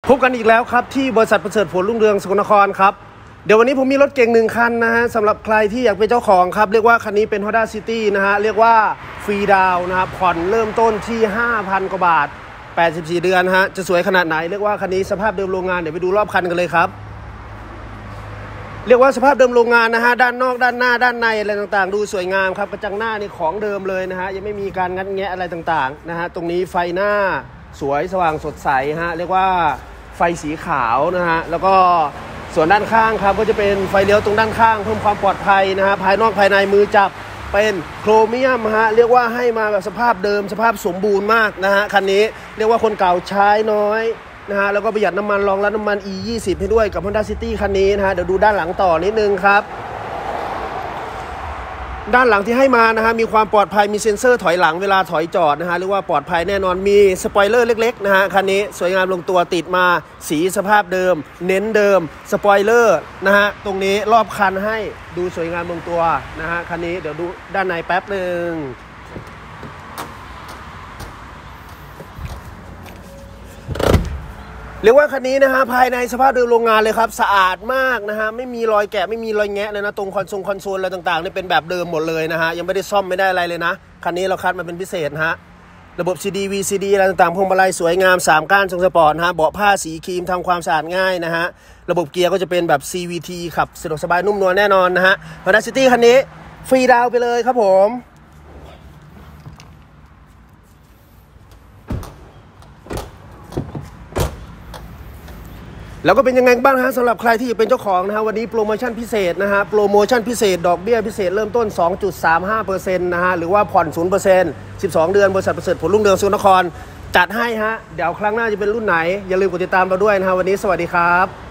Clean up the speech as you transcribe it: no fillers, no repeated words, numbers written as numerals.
พบกันอีกแล้วครับที่บริษัทประเสริฐผลรุ่งเรืองสกลนครครับเดี๋ยววันนี้ผมมีรถเก่ง1คันนะฮะสำหรับใครที่อยากเป็นเจ้าของครับเรียกว่าคันนี้เป็น Honda City นะฮะเรียกว่าฟรีดาวน์นะครับผ่อนเริ่มต้นที่ 5,000 กว่าบาท84เดือนฮะจะสวยขนาดไหนเรียกว่าคันนี้สภาพเดิมโรงงานเดี๋ยวไปดูรอบคันกันเลยครับเรียกว่าสภาพเดิมโรงงานนะฮะด้านนอกด้านหน้าด้านในอะไรต่างๆดูสวยงามครับกระจังหน้านี่ของเดิมเลยนะฮะยังไม่มีการงัดแงะอะไรต่างๆนะฮะตรงนี้ไฟหน้าสวยสว่างสดใสฮะเรียกว่าไฟสีขาวนะฮะแล้วก็ส่วนด้านข้างครับก็จะเป็นไฟเลี้ยวตรงด้านข้างเพิ่มความปลอดภัยนะฮะภายนอกภายในมือจับเป็นโครเมียมฮะเรียกว่าให้มาแบบสภาพเดิมสภาพสมบูรณ์มากนะฮะคันนี้เรียกว่าคนเก่าใช้น้อยนะฮะแล้วก็ประหยัดน้ำมันรองรับน้ำมัน E20 ให้ด้วยกับ Honda City คันนี้นะฮะเดี๋ยวดูด้านหลังต่อนิดนึงครับด้านหลังที่ให้มานะฮะมีความปลอดภัยมีเซ็นเซอร์ถอยหลังเวลาถอยจอดนะฮะเรียกว่าปลอดภัยแน่นอนมีสปอยเลอร์เล็กๆนะฮะคันนี้สวยงามลงตัวติดมาสีสภาพเดิมเน้นเดิมสปอยเลอร์นะฮะตรงนี้รอบคันให้ดูสวยงามลงตัวนะฮะคันนี้เดี๋ยวดูด้านในแป๊บหนึ่งเรียกว่าคันนี้นะฮะภายในสภาพเดิมโรงงานเลยครับสะอาดมากนะฮะไม่มีรอยแกะไม่มีรอยแงะเลยนะตรงคอนโซลอะไรต่างๆนี่เป็นแบบเดิมหมดเลยนะฮะยังไม่ได้ซ่อมไม่ได้อะไรเลยนะคันนี้เราคัดมาเป็นพิเศษฮะระบบ CD VCD อะไรต่างๆพวงมาลัยสวยงาม3ก้านทรงสปอร์ตนะฮะเบาะผ้าสีครีมทำความสะอาดง่ายนะฮะระบบเกียร์ก็จะเป็นแบบ CVT ขับสะดวกสบายนุ่มนวลแน่นอนนะฮะ Honda City คันนี้ฟรีดาวน์ไปเลยครับผมแล้วก็เป็นยังไงบ้างฮะสำหรับใครที่เป็นเจ้าของนะฮะวันนี้โปรโมชั่นพิเศษนะฮะโปรโมชั่นพิเศษดอกเบี้ยพิเศษเริ่มต้น 2.35% นะฮะหรือว่าผ่อน 0% 12 เดือนบริษัทประเสริฐผลรุ่งเรืองสกลนครจัดให้ฮะเดี๋ยวครั้งหน้าจะเป็นรุ่นไหนอย่าลืมกดติดตามเราด้วยนะฮะวันนี้สวัสดีครับ